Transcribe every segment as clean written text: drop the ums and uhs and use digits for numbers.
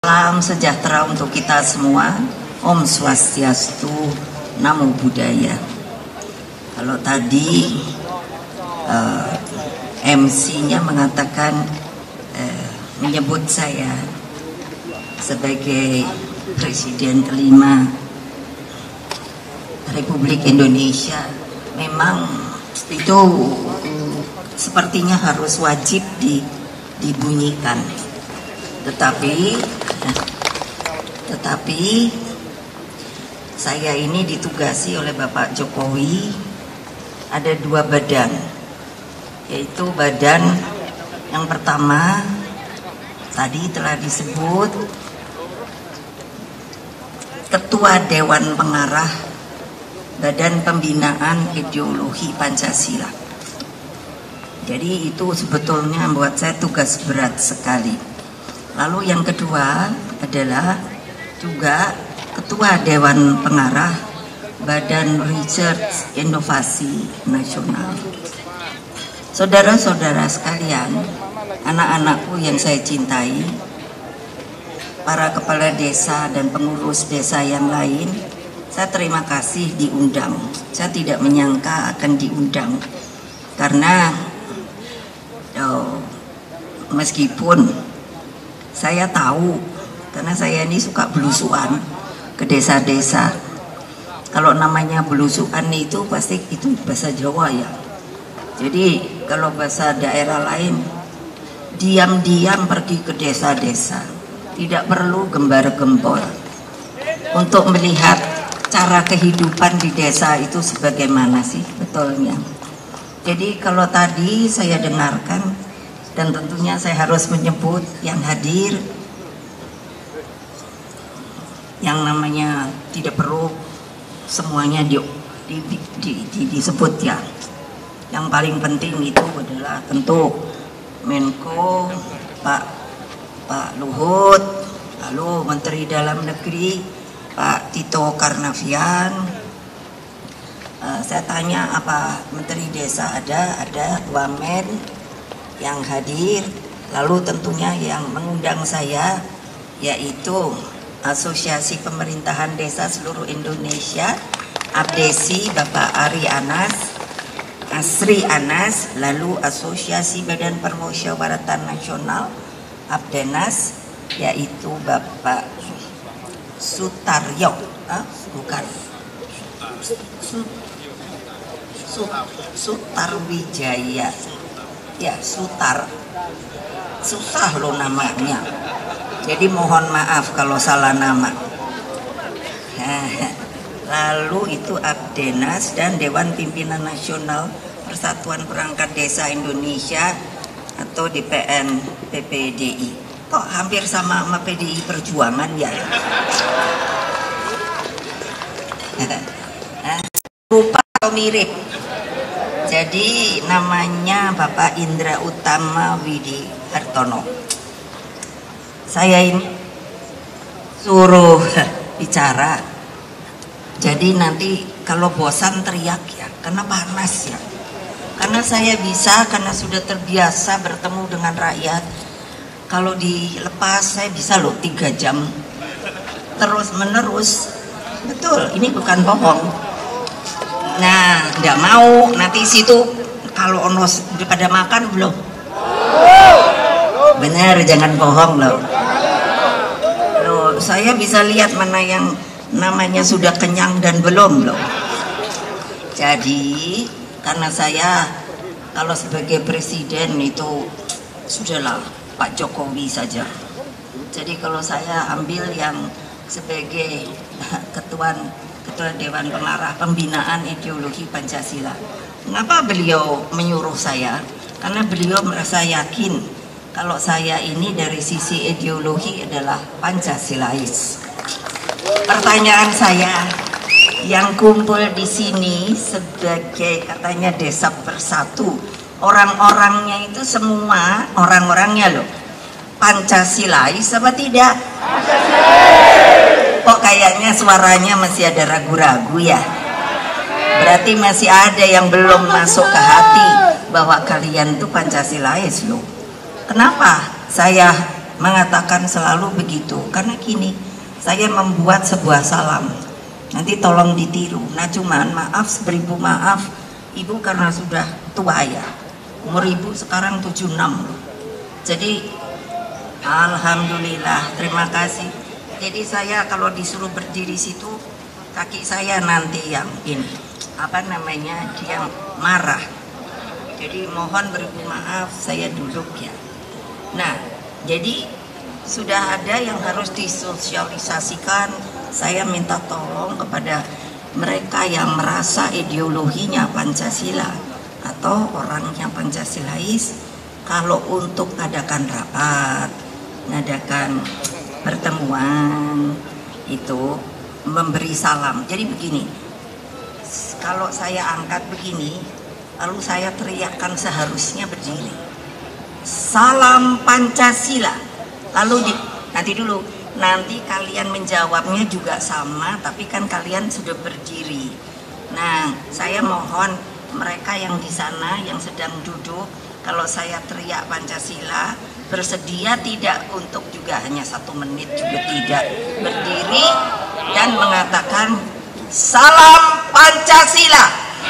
Salam sejahtera untuk kita semua. Om Swastiastu, Namo Buddhaya. Kalau tadi MC-nya mengatakan menyebut saya sebagai Presiden kelima Republik Indonesia, memang itu sepertinya harus wajib dibunyikan. Tetapi saya ini ditugasi oleh Bapak Jokowi, ada dua badan, yaitu badan yang pertama tadi telah disebut Ketua Dewan Pengarah Badan Pembinaan Ideologi Pancasila. Jadi itu sebetulnya membuat saya tugas berat sekali. Lalu yang kedua adalah juga Ketua Dewan Pengarah Badan Research Inovasi Nasional. Saudara-saudara sekalian, anak-anakku yang saya cintai, para kepala desa dan pengurus desa yang lain, saya terima kasih diundang. Saya tidak menyangka akan diundang karena meskipun saya tahu, karena saya ini suka belusuan ke desa-desa. Kalau namanya belusuan itu pasti itu bahasa Jawa ya. Jadi kalau bahasa daerah lain, diam-diam pergi ke desa-desa, tidak perlu gembar-gembor, untuk melihat cara kehidupan di desa itu sebagaimana sih betulnya. Jadi kalau tadi saya dengarkan, dan tentunya saya harus menyebut yang hadir, yang namanya tidak perlu semuanya disebut ya. Yang paling penting itu adalah tentu Menko Pak Luhut, lalu Menteri Dalam Negeri Pak Tito Karnavian. Saya tanya apa Menteri Desa ada Wamen yang hadir, lalu tentunya yang mengundang saya yaitu Asosiasi Pemerintahan Desa Seluruh Indonesia, APDESI, Bapak Asri Anas, lalu Asosiasi Badan Permusyawaratan Nasional, APDENAS, yaitu Bapak Sutaryo, Sutarwijaya. Ya, Sutar, susah loh namanya, jadi mohon maaf kalau salah nama. Lalu itu APDENAS dan Dewan Pimpinan Nasional Persatuan Perangkat Desa Indonesia atau DPN PPDI. Kok hampir sama PDI Perjuangan ya? Rupa atau mirip? Jadi namanya Bapak Indra Utama Widi Hartono. Saya ini suruh bicara. Jadi nanti kalau bosan teriak ya, karena panas ya. Karena saya bisa, karena sudah terbiasa bertemu dengan rakyat. Kalau dilepas saya bisa loh 3 jam terus menerus. Betul, ini bukan bohong. Nah, nggak mau nanti situ kalau onos udah pada makan belum? Bener, jangan bohong loh. Loh, saya bisa lihat mana yang namanya sudah kenyang dan belum loh. Jadi karena saya kalau sebagai presiden itu sudahlah Pak Jokowi saja. Jadi kalau saya ambil yang sebagai ketua Dewan Pengarah Pembinaan Ideologi Pancasila. Mengapa beliau menyuruh saya? Karena beliau merasa yakin kalau saya ini dari sisi ideologi adalah Pancasilais. Pertanyaan saya, yang kumpul di sini sebagai katanya desa bersatu, orang-orangnya itu semua orang-orangnya loh Pancasilais apa tidak? Kok kayaknya suaranya masih ada ragu-ragu ya? Berarti masih ada yang belum masuk ke hati bahwa kalian tuh Pancasilais loh. Kenapa saya mengatakan selalu begitu. Karena gini, saya membuat sebuah salam, nanti tolong ditiru. Nah cuman maaf, beribu maaf, ibu karena sudah tua ya, umur ibu sekarang 76 loh. Jadi alhamdulillah, terima kasih. Jadi saya kalau disuruh berdiri situ, kaki saya nanti yang ini, apa namanya, dia marah. Jadi mohon beribu maaf, saya duduk ya. Nah, jadi sudah ada yang harus disosialisasikan. Saya minta tolong kepada mereka yang merasa ideologinya Pancasila atau orangnya Pancasilais, kalau untuk adakan rapat, mengadakan pertemuan itu memberi salam. Jadi begini, kalau saya angkat begini, lalu saya teriakkan seharusnya berdiri. Salam Pancasila. Lalu nanti kalian menjawabnya juga sama, tapi kan kalian sudah berdiri. Nah, saya mohon mereka yang di sana yang sedang duduk, kalau saya teriak Pancasila, bersedia tidak untuk juga hanya 1 menit juga tidak, berdiri dan mengatakan salam Pancasila.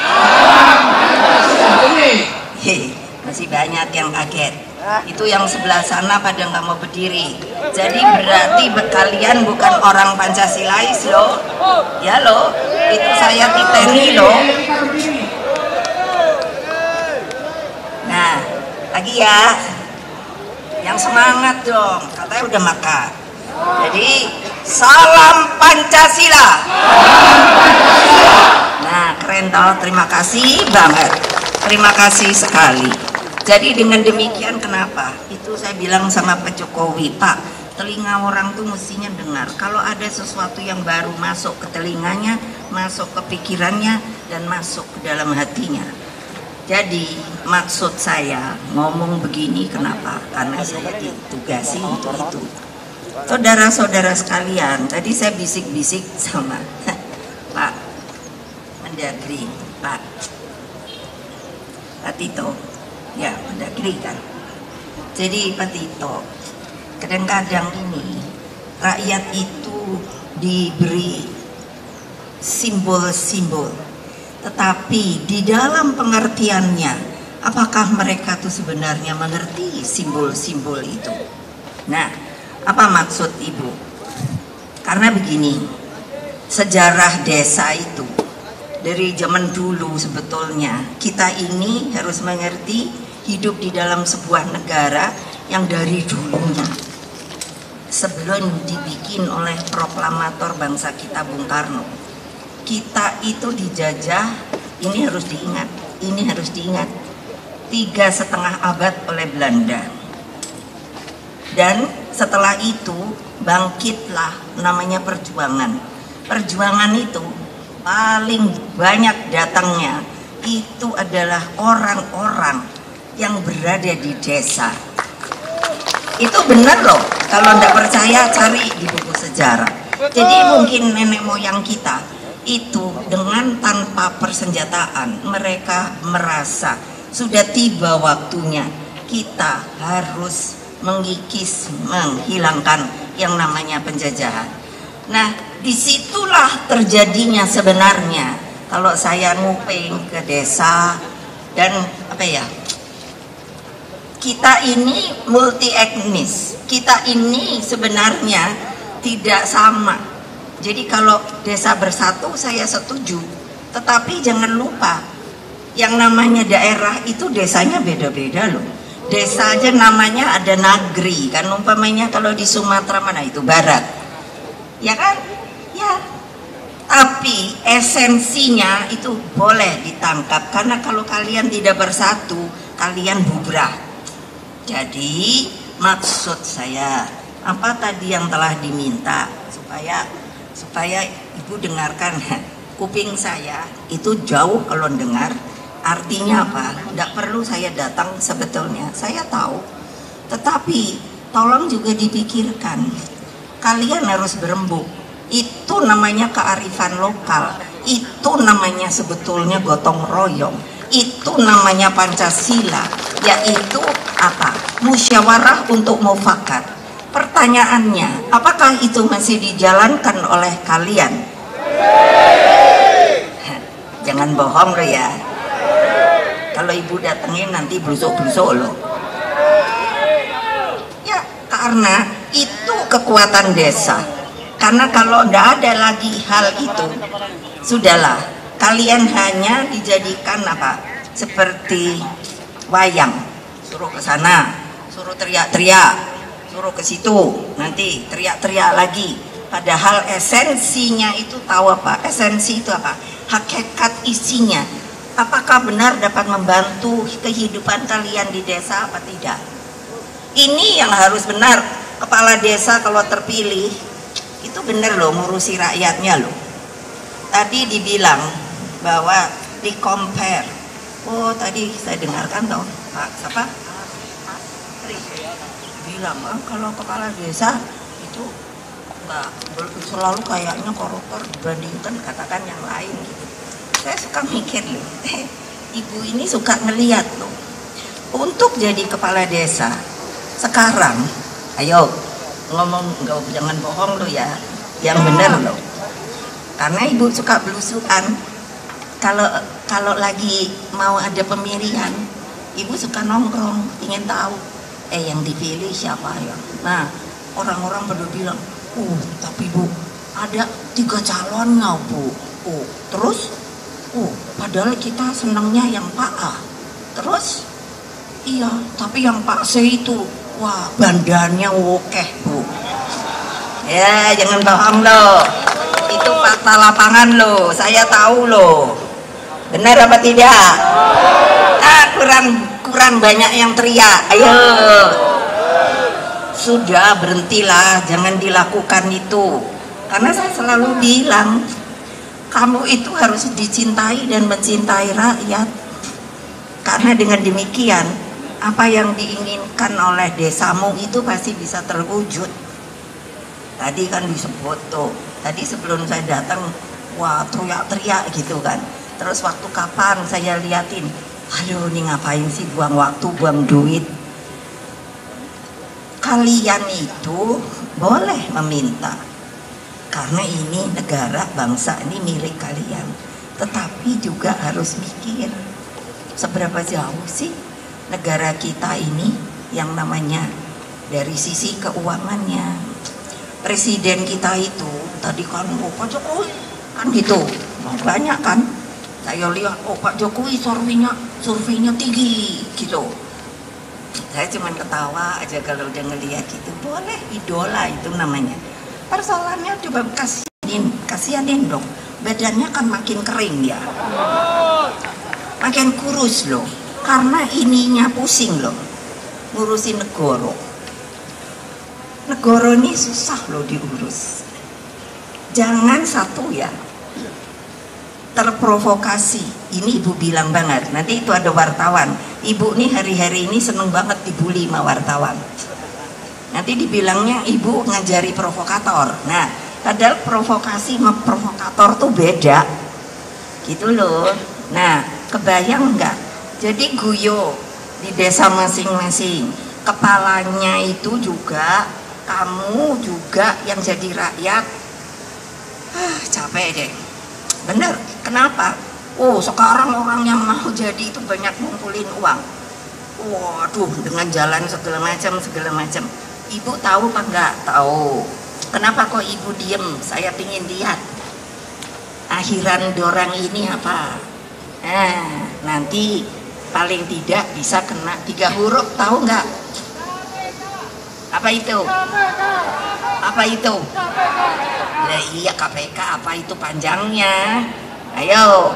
Masih banyak yang kaget. Itu yang sebelah sana pada nggak mau berdiri. Jadi berarti kalian bukan orang Pancasilais loh. Ya loh, itu saya titeni loh. Nah, lagi ya. Yang semangat dong, katanya udah makan. Jadi salam Pancasila. Nah, keren toh, terima kasih banget. Terima kasih sekali. Jadi dengan demikian kenapa? Itu saya bilang sama Pak Jokowi, Pak, telinga orang tuh mestinya dengar. Kalau ada sesuatu yang baru masuk ke telinganya, masuk ke pikirannya, dan masuk ke dalam hatinya. Jadi maksud saya ngomong begini kenapa? Karena saya ditugasi untuk itu. Saudara-saudara sekalian, tadi saya bisik-bisik sama Pak Mendagri, Pak Tito, ya Mendagri kan. Jadi Pak Tito, kadang-kadang ini rakyat itu diberi simbol-simbol, tetapi di dalam pengertiannya, apakah mereka tuh sebenarnya mengerti simbol-simbol itu? Nah, apa maksud Ibu? Karena begini, sejarah desa itu dari zaman dulu sebetulnya kita ini harus mengerti hidup di dalam sebuah negara yang dari dulunya, sebelum dibikin oleh proklamator bangsa kita Bung Karno, kita itu dijajah. Ini harus diingat 3,5 abad oleh Belanda. Dan setelah itu bangkitlah namanya perjuangan. Perjuangan itu paling banyak datangnya itu adalah orang-orang yang berada di desa. Itu benar loh, kalau tidak percaya cari di buku sejarah. Jadi mungkin nenek moyang kita itu dengan tanpa persenjataan, mereka merasa sudah tiba waktunya kita harus mengikis, menghilangkan yang namanya penjajahan. Nah, disitulah terjadinya sebenarnya kalau saya nguping ke desa dan kita ini multi etnis, kita ini sebenarnya tidak sama. Jadi kalau desa bersatu saya setuju, tetapi jangan lupa yang namanya daerah itu desanya beda-beda loh. Desa aja namanya ada nagri kan, umpamanya kalau di Sumatera mana itu barat, ya kan? Ya, tapi esensinya itu boleh ditangkap, karena kalau kalian tidak bersatu kalian bubrah. Jadi maksud saya apa tadi yang telah diminta supaya Ibu dengarkan. Kuping saya itu jauh kalau dengar. Artinya apa? Tidak perlu saya datang sebetulnya, saya tahu. Tetapi tolong juga dipikirkan. Kalian harus berembuk. Itu namanya kearifan lokal. Itu namanya sebetulnya gotong royong. Itu namanya Pancasila. Yaitu apa? Musyawarah untuk mufakat. Pertanyaannya, apakah itu masih dijalankan oleh kalian? Jangan bohong lo ya. Kalau ibu datengin nanti blusuk-blusuk lo. Ya, karena itu kekuatan desa. Karena kalau tidak ada lagi hal itu, sudahlah, kalian hanya dijadikan apa? Seperti wayang, suruh ke sana, suruh teriak-teriak, suruh ke situ, nanti teriak-teriak lagi. Padahal esensinya itu tahu apa? Esensi itu apa? Hakikat isinya. Apakah benar dapat membantu kehidupan kalian di desa apa tidak? Ini yang harus benar. Kepala desa kalau terpilih itu benar loh, ngurusi rakyatnya loh. Tadi dibilang bahwa di compare. Oh tadi saya dengarkan toh Pak siapa? Bilang kalau kepala desa itu enggak selalu kayaknya koruptor dibandingkan katakan yang lain gitu. Saya suka mikir loh, ibu ini suka ngeliat loh. Untuk jadi kepala desa sekarang, ayo ngomong enggak, jangan bohong lo ya, yang bener loh. Karena ibu suka belusukan. Kalau lagi mau ada pemilihan, ibu suka nongkrong, ingin tahu, yang dipilih siapa ya. Nah, orang-orang pada bilang, tapi bu, ada 3 calonnya bu. Terus, padahal kita senangnya yang Pak A. Terus, iya, tapi yang Pak C itu, wah, bandannya wokeh bu. Ya, jangan bohong loh. Itu fakta lapangan loh, saya tahu loh. Benar apa tidak? Kurang banyak yang teriak. Ayo. Sudah, berhentilah, jangan dilakukan itu. Karena saya selalu bilang, kamu itu harus dicintai dan mencintai rakyat. Karena dengan demikian, apa yang diinginkan oleh desamu itu pasti bisa terwujud. Tadi kan disebut tuh, tadi sebelum saya datang, wah teriak-teriak gitu kan. Terus waktu kapan saya liatin, aduh ini ngapain sih buang waktu, buang duit. Kalian itu boleh meminta, karena ini negara, bangsa ini milik kalian. Tetapi juga harus mikir, seberapa jauh sih negara kita ini yang namanya dari sisi keuangannya. Presiden kita itu tadi kan Pak Jokowi kan gitu, banyak kan. Saya lihat Pak Jokowi surveinya tinggi gitu. Saya cuma ketawa aja kalau udah ngeliat gitu. Boleh, idola itu namanya. Persoalannya coba kasihanin dong. Badannya kan makin kering ya, makin kurus loh. Karena ininya pusing loh, ngurusin negara. Negara ini susah loh diurus. Jangan satu ya terprovokasi. Ini ibu bilang banget, nanti itu ada wartawan, ibu nih hari-hari ini seneng banget dibully sama wartawan. Nanti dibilangnya ibu ngajari provokator. Nah, padahal provokasi sama provokator tuh beda gitu loh. Nah, kebayang nggak? Jadi guyo di desa masing-masing, kepalanya itu juga, kamu juga yang jadi rakyat. Capek deh. Bener, kenapa? Sekarang orang yang mau jadi itu banyak ngumpulin uang. Waduh, dengan jalan segala macam. Ibu tahu apa enggak? Tahu. Kenapa kok ibu diem? Saya pingin lihat akhiran dorang ini apa. Nanti paling tidak bisa kena 3 huruf, tahu enggak? Apa itu? Apa itu? Nah, iya KPK, apa itu panjangnya? Ayo.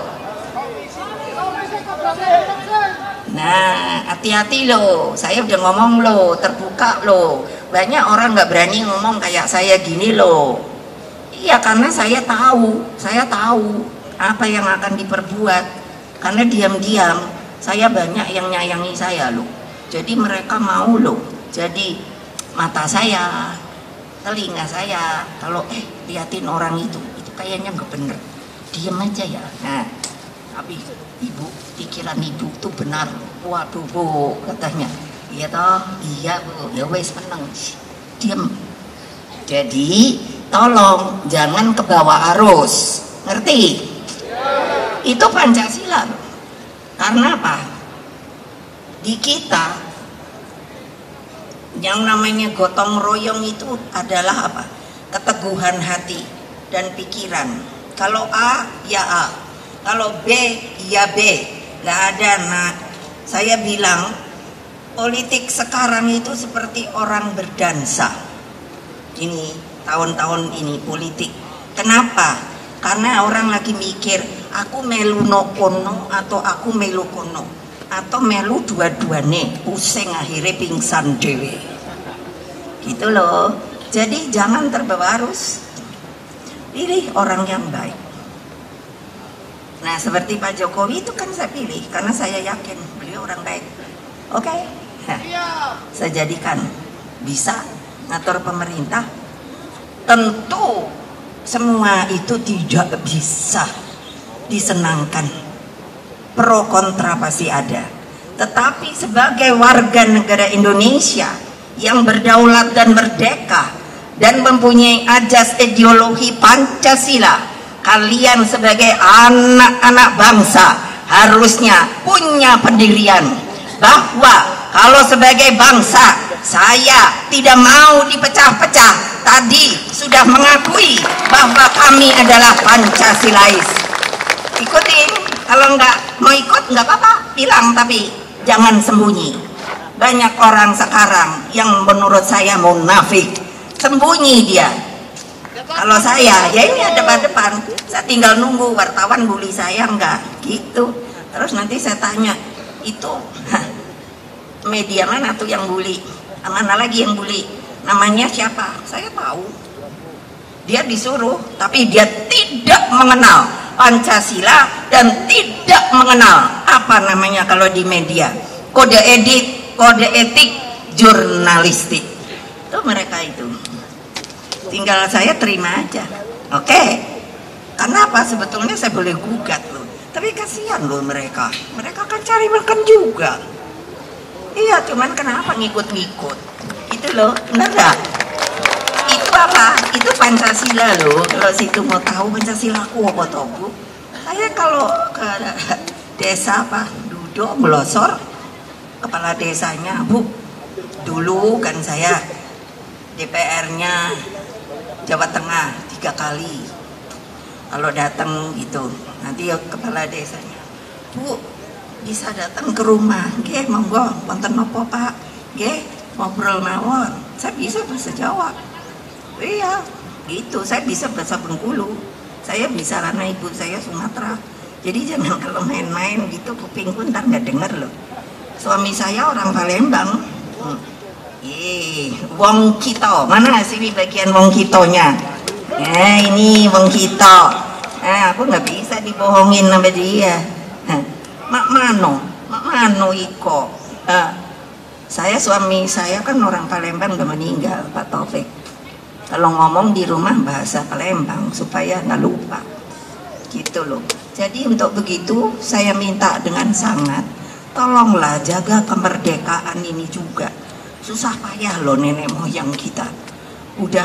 Nah, hati-hati loh. Saya udah ngomong loh, terbuka loh. Banyak orang nggak berani ngomong kayak saya gini loh. Iya, karena saya tahu apa yang akan diperbuat. Karena diam-diam saya banyak yang nyayangi saya loh. Jadi mereka mau loh. Jadi mata saya, telinga saya, kalau liatin orang itu kayaknya nggak bener, diem aja ya. Nah, tapi ibu, pikiran ibu tuh benar. Waduh bu, katanya, iya toh, iya bu, ya wes menang. diam. Jadi tolong jangan ke bawah arus, ngerti? Itu Pancasila. Karena apa? Di kita yang namanya gotong royong itu adalah apa? Keteguhan hati dan pikiran. Kalau A ya A, kalau B ya B, nggak ada. Nah, saya bilang politik sekarang itu seperti orang berdansa. Ini tahun-tahun ini politik. Kenapa? Karena orang lagi mikir, aku melu no kono atau aku melu kono, atau melu dua-duane, pusing akhirnya pingsan dewe. Gitu loh. Jadi jangan terbawa arus. Pilih orang yang baik. Nah, seperti Pak Jokowi itu kan saya pilih karena saya yakin beliau orang baik. Oke. Nah, saya jadikan bisa ngatur pemerintah. Tentu semua itu tidak bisa disenangkan, pro kontra pasti ada. Tetapi sebagai warga negara Indonesia yang berdaulat dan merdeka dan mempunyai ajas ideologi Pancasila, kalian sebagai anak-anak bangsa harusnya punya pendirian bahwa kalau sebagai bangsa saya tidak mau dipecah-pecah. Tadi sudah mengakui bahwa kami adalah Pancasilais. Ikutin, kalau nggak mau ikut nggak apa-apa, bilang, tapi jangan sembunyi. Banyak orang sekarang yang menurut saya munafik, sembunyi dia. Kalau saya, ya ini ada depan, saya tinggal nunggu wartawan bully saya nggak, gitu. Terus nanti saya tanya, itu media mana tuh yang bully? Mana lagi yang bully? Namanya siapa? Saya tahu. Dia disuruh, tapi dia tidak mengenal Pancasila dan tidak mengenal apa namanya kalau di media, kode etik jurnalistik. Itu mereka itu. Tinggal saya terima aja. Oke. Karena apa? Sebetulnya saya boleh gugat loh. Tapi kasihan loh mereka. Mereka kan cari makan juga. Iya, cuman kenapa ngikut-ngikut? Itu loh, benar gak? Itu apa? Itu Pancasila loh. Kalau situ mau tahu Pancasilaku apa toh, Bu? Saya kalau ke desa apa, duduk melosor kepala desanya, Bu. Dulu kan saya DPR-nya Jawa Tengah 3 kali. Kalau datang gitu, nanti ya kepala desanya, Bu, bisa datang ke rumah, nggih monggo, wonten napa Pak? Nggih, ngobrol mawon. Saya bisa bahasa Jawa. Iya, gitu. Saya bisa bahasa Bengkulu. Saya bisa karena ibu saya Sumatera. Jadi jangan kalau main-main gitu kupingku ntar nggak denger loh. Suami saya orang Palembang. Wong Kito. Mana sini bagian Wong Kitonya? Ini Wong Kito. Aku nggak bisa dibohongin sama dia. Mak mano iko. Suami saya kan orang Palembang udah meninggal, Pak Taufik. Kalau ngomong di rumah bahasa Palembang supaya nggak lupa, gitu loh. Jadi untuk begitu saya minta dengan sangat, tolonglah jaga kemerdekaan ini juga. Susah payah loh nenek moyang kita. Udah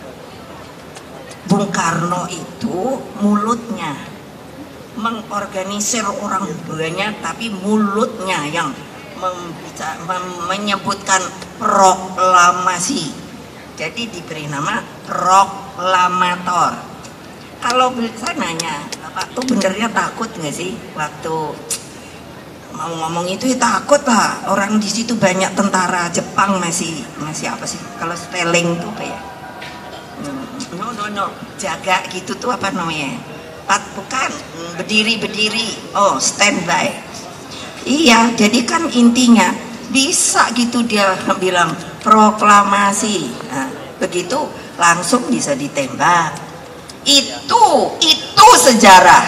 Bung Karno itu mulutnya mengorganisir orang banyak, tapi mulutnya yang menyebutkan proklamasi. Jadi diberi nama proklamator. Kalau saya nanya, Bapak tuh benernya takut nggak sih waktu mau ngomong itu? Ya takut lah. Orang di situ banyak tentara Jepang, masih apa sih? Kalau spelling tuh apa ya? No. Jaga gitu tuh apa namanya? Bukan berdiri. Oh, standby. Iya, jadi kan intinya bisa gitu dia bilang proklamasi. Nah, begitu langsung bisa ditembak. Itu sejarah.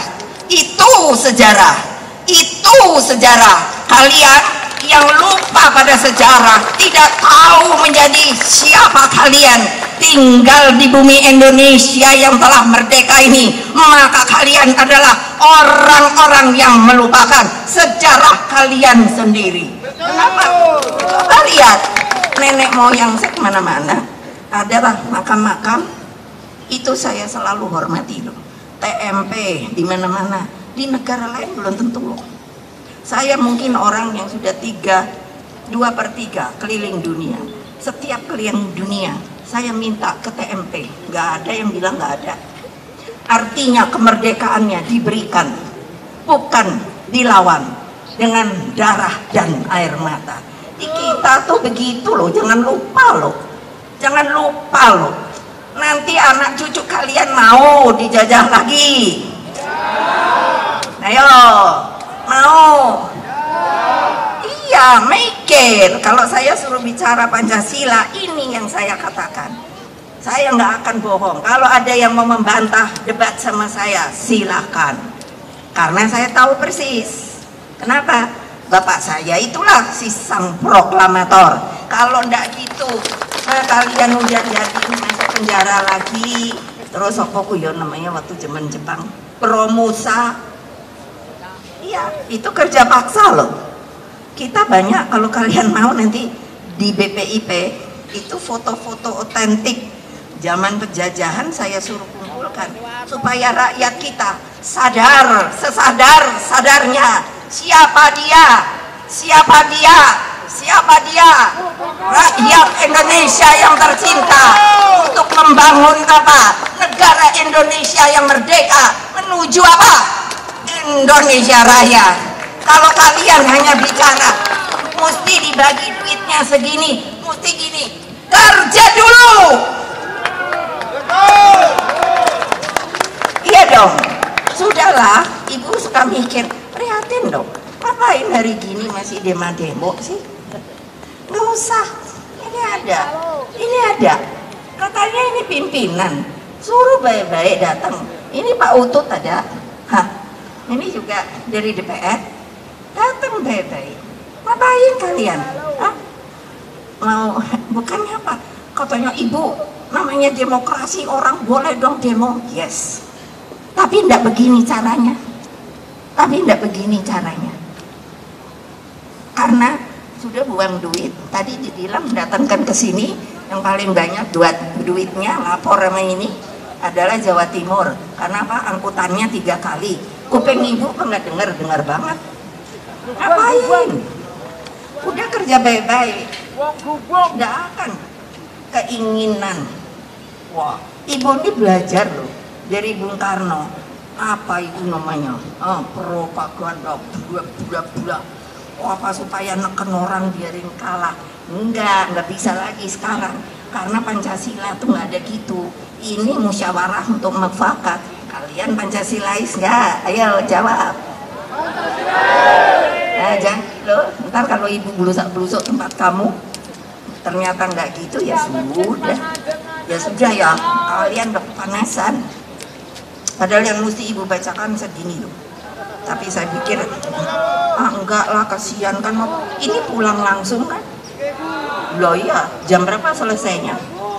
Kalian yang lupa pada sejarah, tidak tahu menjadi siapa kalian, tinggal di bumi Indonesia yang telah merdeka ini, maka kalian adalah orang-orang yang melupakan sejarah kalian sendiri. Kenapa? Coba lihat nenek moyang saya kemana-mana, adalah makam-makam itu saya selalu hormati loh. TMP di mana-mana, di negara lain belum tentu loh. Saya mungkin orang yang sudah 2/3 keliling dunia. Setiap keliling dunia saya minta ke TMP, nggak ada yang bilang nggak ada. Artinya kemerdekaannya diberikan, bukan dilawan dengan darah dan air mata. Di kita tuh begitu loh, jangan lupa loh. Jangan lupa loh. Nanti anak cucu kalian mau dijajah lagi. Ayo, mau? Iya, mikir. Kalau saya suruh bicara Pancasila, ini yang saya katakan. Saya nggak akan bohong. Kalau ada yang mau membantah debat sama saya, silakan. Karena saya tahu persis. Kenapa? Bapak saya itulah si sang proklamator. Kalau ndak gitu, kalian udah jadi masuk penjara lagi. Terus apa ya namanya waktu zaman Jepang, Promusa. Iya, itu kerja paksa loh. Kita banyak, kalau kalian mau nanti di BPIP itu foto-foto otentik zaman penjajahan saya suruh kumpulkan supaya rakyat kita sadar, sesadar-sadarnya siapa dia, siapa dia, siapa dia, rakyat Indonesia yang tercinta untuk membangun apa? Negara Indonesia yang merdeka menuju apa? Indonesia Raya. Kalau kalian hanya bicara mesti dibagi duitnya segini, mesti gini, kerja dulu. Iya dong, sudahlah. Ibu suka mikir, prihatin dong. Ngapain hari gini masih demo sih? Nggak usah. Ini ada. Katanya ini pimpinan, suruh baik-baik datang. Ini Pak Utut ada. Hah? Ini juga dari DPR. Datang baik-baik. Ngapain kalian? Hah? Mau bukannya apa? Katanya ibu, namanya demokrasi, orang boleh dong demo. Yes. Tapi enggak begini caranya. Karena sudah buang duit. Tadi dibilang datangkan ke sini yang paling banyak duitnya lapor sama ini adalah Jawa Timur. Karena apa? Angkutannya 3 kali. Kuping ibu nggak dengar banget. Ngapain? Udah kerja baik-baik, nggak akan keinginan. Wah, ibu ini belajar loh dari Bung Karno. Apa itu namanya? Propaganda, budak-budak. Apa supaya neken orang biarin kalah? Nggak bisa lagi sekarang. Karena Pancasila tuh nggak ada gitu. Ini musyawarah untuk mufakat. Kalian Pancasilais nggak? Ayo jawab. Jangan lo, ntar kalau ibu belusuk tempat kamu ternyata nggak gitu, ya sudah ya kalian udah kepanasan. Padahal yang mesti ibu bacakan segini loh. Tapi saya pikir enggak lah, kasihan kan, ini pulang langsung kan. Loh iya, jam berapa selesainya?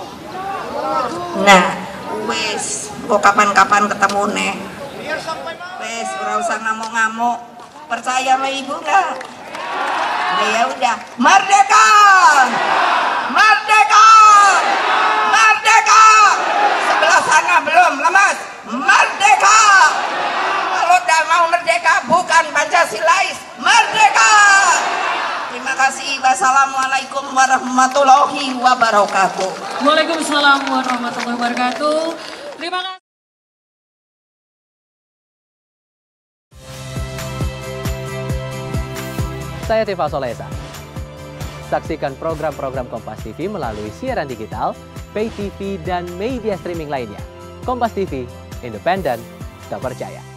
Nah, wes kok kapan-kapan ketemu nih. Wes ora usah ngamuk-ngamuk. Percaya sama ibu nggak? Ya udah, merdeka, merdeka, merdeka. Sebelah sana belum lemas, merdeka. Kalau udah mau merdeka, bukan Pancasilais, merdeka. Terima kasih. Wassalamualaikum warahmatullahi wabarakatuh. Waalaikumsalam warahmatullahi wabarakatuh. Terima kasih. Saya Tifa Solesa. Saksikan program-program Kompas TV melalui siaran digital, pay TV, dan media streaming lainnya. Kompas TV, independen, terpercaya.